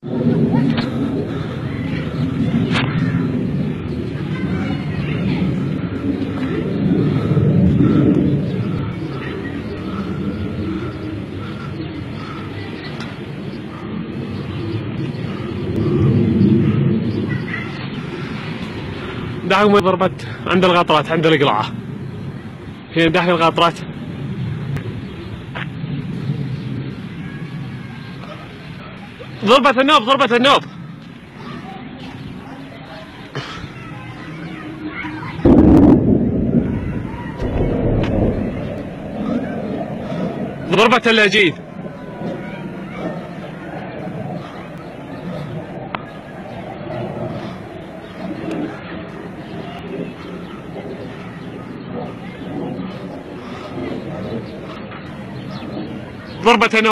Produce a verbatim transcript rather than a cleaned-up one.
دحين ضربت عند الغاطرات عند القلعة، هنا داخل الغاطرات. ضربة النوب ضربة النوب. ضربة اللاجئين. ضربة النوب.